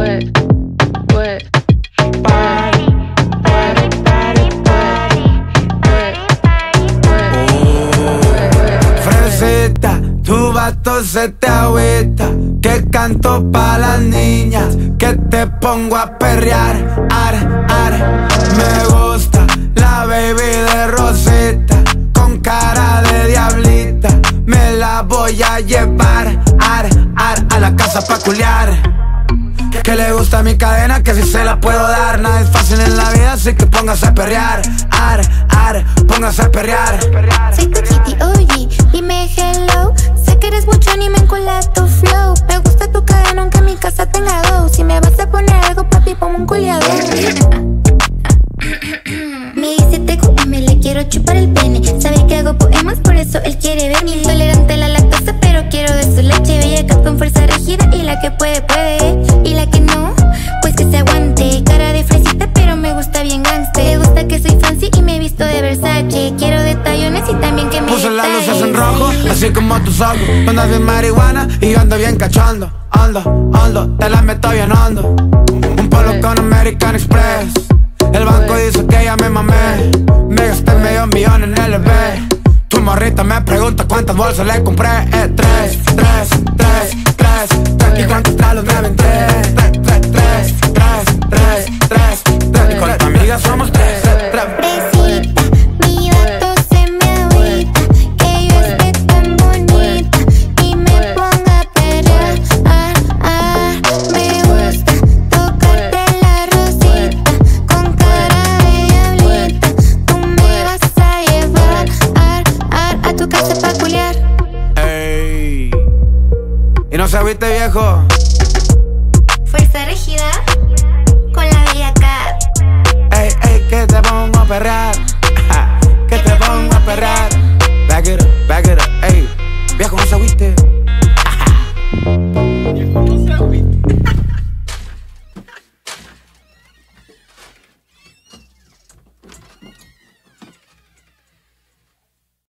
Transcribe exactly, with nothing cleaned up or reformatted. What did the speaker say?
wet, wet, party, party, party, party, wet, wet, wet. Fresita, tu vato se te agüita, que canto pa' las niñas, que te pongo a perrear, ar, ar. Me gusta la baby de Rosita, con cara de diablita, me la voy a llevar, ar, ar, a la casa pa' culiar. Que le gusta mi cadena, que si se la puedo dar. Nada es fácil en la vida, así que póngase a perrear, ar, ar, póngase a perrear. Soy tu kitty O G, dime hello. Sé que eres mucho anime con la tu flow. Me gusta tu cadena aunque mi casa tenga dos. Si me vas a poner algo, papi, ponme un culiador. Me dice te y me le quiero chupar el pene. Sabe que hago poemas, por eso él quiere verme. Intolerante a la lactosa, pero quiero de su leche. Bella cat con fuerza rígida, y la que puede, puede. Y la que no, pues que se aguante. Cara de fresita, pero me gusta bien gangster. Me gusta que soy fancy y me he visto de Versace. Quiero detallones y también que me Puse las detalles. luces en rojo, así como tus ojos. Tú andas bien marihuana y yo ando bien cachondo. Ando, ando, te la meto bien hondo. Un polo con American Express. El banco dice que ya me mamé. Me gasté medio millón en L V. Tu morrita me pregunta cuántas bolsas le compré. Eh, tres, tres, tres, tres, tres. Y cuánto